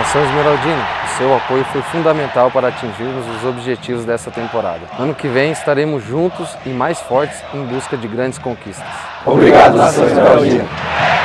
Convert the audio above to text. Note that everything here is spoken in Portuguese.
Nação Esmeraldina, o seu apoio foi fundamental para atingirmos os objetivos dessa temporada. Ano que vem estaremos juntos e mais fortes em busca de grandes conquistas. Obrigado, Nação Esmeraldina!